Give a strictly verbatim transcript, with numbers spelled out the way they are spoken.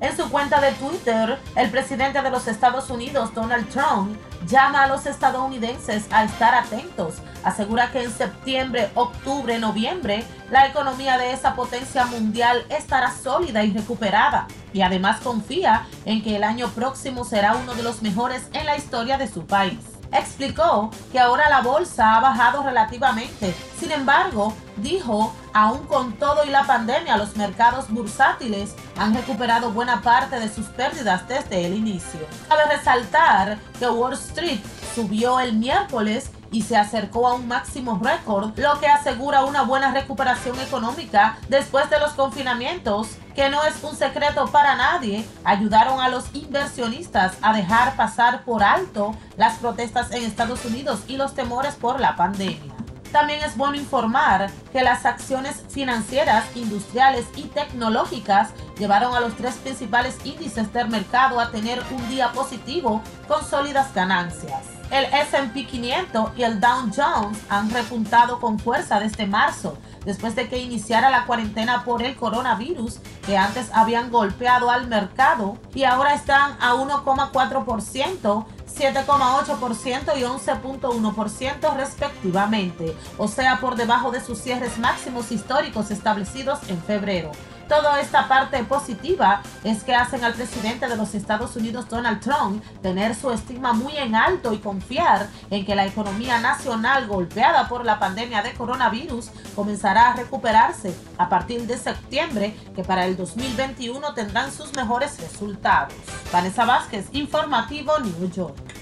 En su cuenta de Twitter, el presidente de los Estados Unidos, Donald Trump, llama a los estadounidenses a estar atentos. Asegura que en septiembre, octubre, noviembre, la economía de esa potencia mundial estará sólida y recuperada. Y además confía en que el año próximo será uno de los mejores en la historia de su país. Explicó que ahora la bolsa ha bajado relativamente. Sin embargo, dijo, aún con todo y la pandemia, los mercados bursátiles han recuperado buena parte de sus pérdidas desde el inicio. Cabe resaltar que Wall Street subió el miércoles y se acercó a un máximo récord, lo que asegura una buena recuperación económica después de los confinamientos, que no es un secreto para nadie, ayudaron a los inversionistas a dejar pasar por alto las protestas en Estados Unidos y los temores por la pandemia. También es bueno informar que las acciones financieras, industriales y tecnológicas llevaron a los tres principales índices del mercado a tener un día positivo con sólidas ganancias. El ese and pe quinientos y el Dow Jones han repuntado con fuerza desde marzo, después de que iniciara la cuarentena por el coronavirus, que antes habían golpeado al mercado y ahora están a uno coma cuatro por ciento, siete coma ocho por ciento y once punto uno por ciento respectivamente, o sea, por debajo de sus cierres máximos históricos establecidos en febrero. Toda esta parte positiva es que hacen al presidente de los Estados Unidos, Donald Trump, tener su estima muy en alto y confiar en que la economía nacional golpeada por la pandemia de coronavirus comenzará a recuperarse a partir de septiembre, que para el dos mil veintiuno tendrán sus mejores resultados. Vanessa Vázquez, Informativo New York.